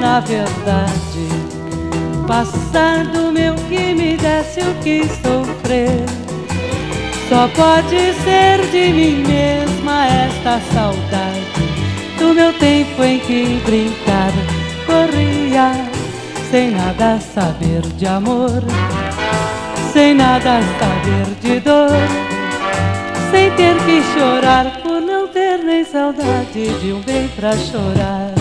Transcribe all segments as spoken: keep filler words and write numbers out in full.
na verdade. Passado meu que me desse o que sofrer. Só pode ser de mim mesma esta saudade do meu tempo em que brincar corria, sem nada saber de amor, sem nada saber de dor, sem ter que chorar por não ter nem saudade de um bem pra chorar.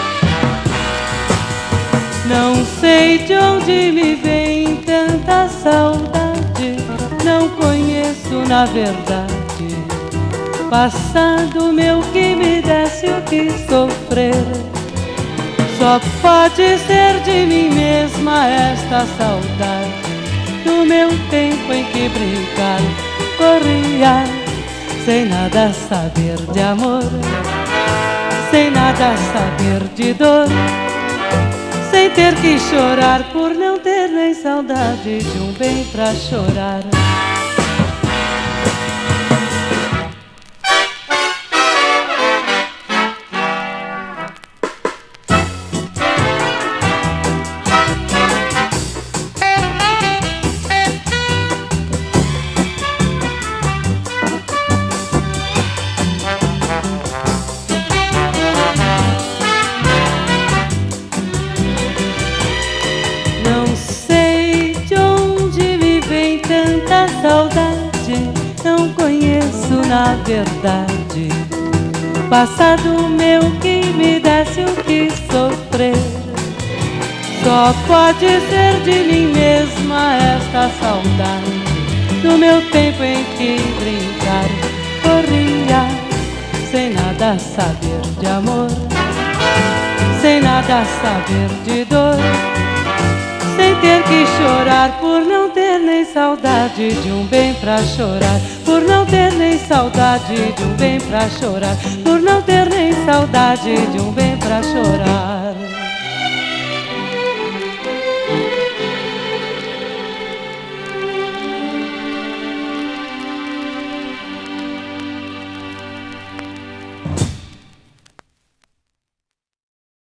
Não sei de onde me vem tanta saudade, não conheço na verdade. Passado meu que me desse o que sofrer. Só pode ser de mim mesma esta saudade do meu tempo em que brincar corria, sem nada saber de amor, sem nada saber de dor, sem ter que chorar por não ter nem saudade de um bem pra chorar. Saudade, não conheço na verdade. Passado meu que me desse o que sofrer. Só pode ser de mim mesma esta saudade do meu tempo em que brincar corria, sem nada saber de amor, sem nada saber de dor, sem ter que chorar por não ter nem saudade de um bem pra chorar, por não ter nem saudade de um bem pra chorar, por não ter nem saudade de um bem pra chorar.